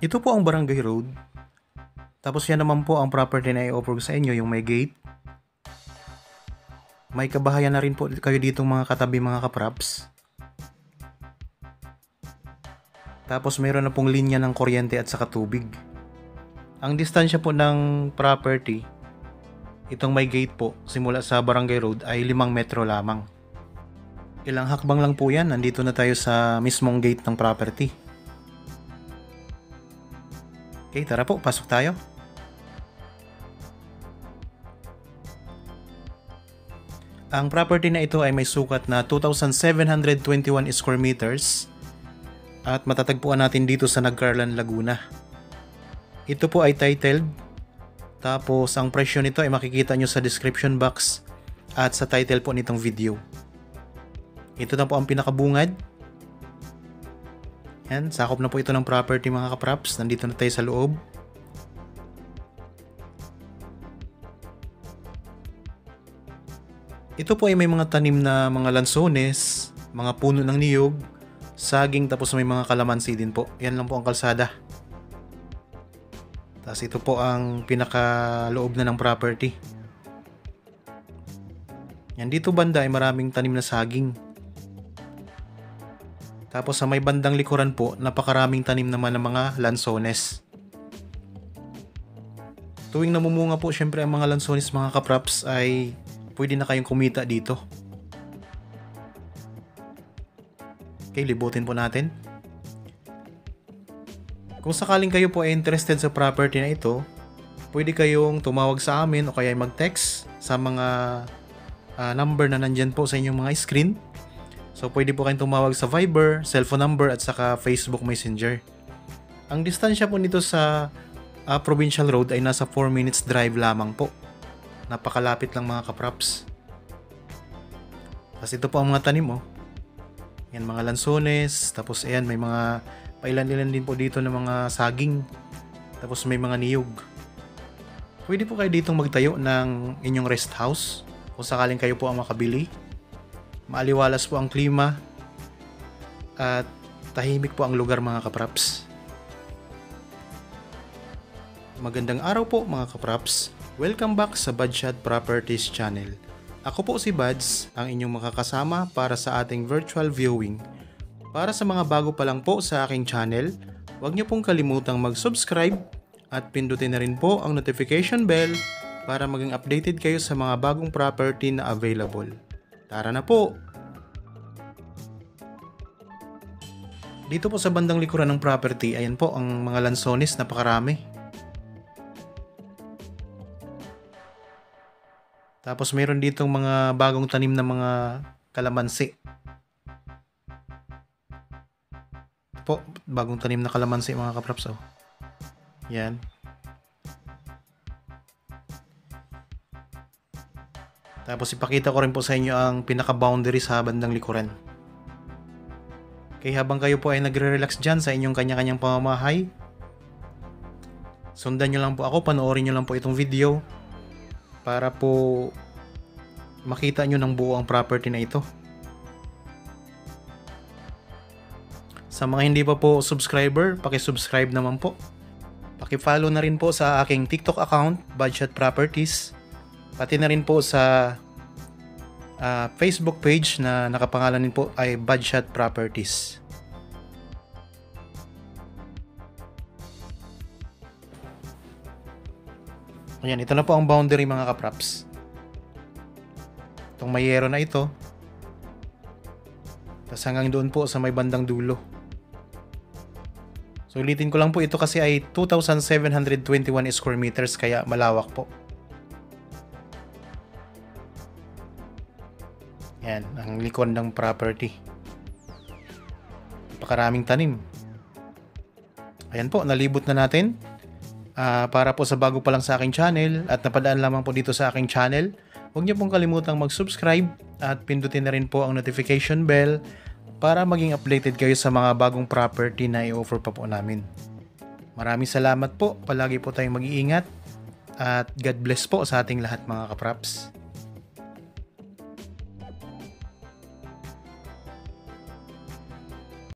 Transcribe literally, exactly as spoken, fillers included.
Ito po ang Barangay Road. Tapos yan naman po ang property na i-offer ko sa inyo, yung may gate. May kabahayan na rin po kayo ditong mga katabi mga kapraps. Tapos mayroon na pong linya ng kuryente at saka tubig. Ang distansya po ng property, itong may gate po, simula sa Barangay Road ay limang metro lamang. Ilang hakbang lang po yan, nandito na tayo sa mismong gate ng property. Okay, tara po, pasok tayo. Ang property na ito ay may sukat na two thousand seven hundred twenty-one square meters at matatagpuan natin dito sa Nagcarlan, Laguna. Ito po ay titled, tapos ang presyo nito ay makikita nyo sa description box at sa title po nitong video. Ito na po ang pinakabungad. Yan, sakop na po ito ng property mga kapraps. Nandito na tayo sa loob. Ito po ay may mga tanim na mga lansones, mga puno ng niyog, saging, tapos may mga kalamansi din po. Yan lang po ang kalsada. Tapos ito po ang pinakaloob na ng property. Yan, dito banda ay maraming tanim na saging. Tapos sa may bandang likuran po, napakaraming tanim naman ng mga lansones. Tuwing namumunga po syempre ang mga lansones mga kapraps ay pwede na kayong kumita dito. Okay, libutin po natin. Kung sakaling kayo po ay interested sa property na ito, pwede kayong tumawag sa amin o kaya mag-text sa mga uh, number na nandyan po sa inyong mga screen. So pwede po kayong tumawag sa Viber, cellphone number at saka Facebook Messenger. Ang distansya po nito sa uh, Provincial Road ay nasa four minutes drive lamang po. Napakalapit lang mga kapraps. Tapos ito po ang mga tanim oh. Yan mga lansones, tapos ayan may mga pailan-ilan din po dito ng mga saging. Tapos may mga niyog. Pwede po kayo ditong magtayo ng inyong rest house kung sakaling kayo po ang makabili. Maaliwalas po ang klima at tahimik po ang lugar mga kapraps. Magandang araw po mga kapraps. Welcome back sa Budshot Properties channel. Ako po si Buds, ang inyong makakasama para sa ating virtual viewing. Para sa mga bago pa lang po sa aking channel, huwag niyo pong kalimutang mag-subscribe at pindutin na rin po ang notification bell para maging updated kayo sa mga bagong property na available. Tara na po! Dito po sa bandang likuran ng property, ayan po ang mga lansones, napakarami. Tapos mayroon ditong mga bagong tanim na mga kalamansi. Po, bagong tanim na kalamansi mga kapraps oh. Yan. Tapos ipakita ko rin po sa inyo ang pinaka-boundary sa bandang likuran. Kaya habang kayo po ay nagre-relax dyan sa inyong kanya-kanyang pamamahay, sundan nyo lang po ako, panoorin nyo lang po itong video para po makita nyo ng buo ang property na ito. Sa mga hindi pa po subscriber, paki-subscribe naman po. Paki-follow na rin po sa aking TikTok account, Budshot Properties. Pati na rin po sa uh, Facebook page na nakapangalan din po ay Budshot Properties. Ayan, ito na po ang boundary mga kapraps. Itong mayero na ito. Tapos hanggang doon po sa may bandang dulo. So ulitin ko lang po, ito kasi ay two thousand seven hundred twenty-one square meters kaya malawak po. Yan, ang likod ng property. Napakaraming tanim. Ayan po, nalibot na natin. Uh, para po sa bago pa lang sa aking channel at napadaan lamang po dito sa aking channel, huwag niyo pong kalimutang mag-subscribe at pindutin na rin po ang notification bell para maging updated kayo sa mga bagong property na i-offer pa po namin. Maraming salamat po. Palagi po tayong mag-iingat at God bless po sa ating lahat mga kapraps.